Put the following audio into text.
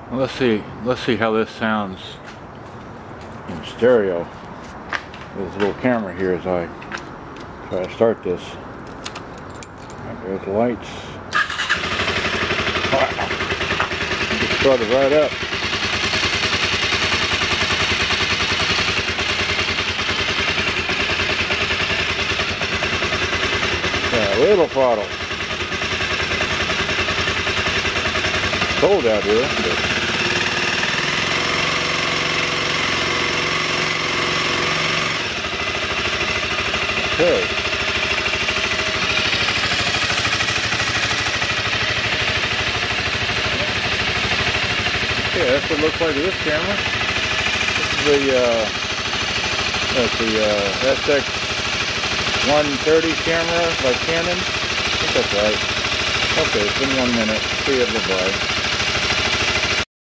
Let's see how this sounds in stereo with this little camera here as I try to start this. And there's the lights. Just started right up. Yeah, a little throttle. Cold out here. But okay. Yeah, that's what it looks like with this camera. This is the SX130 camera by Canon. I think that's right. Okay, it's been 1 minute. See you, bye-bye.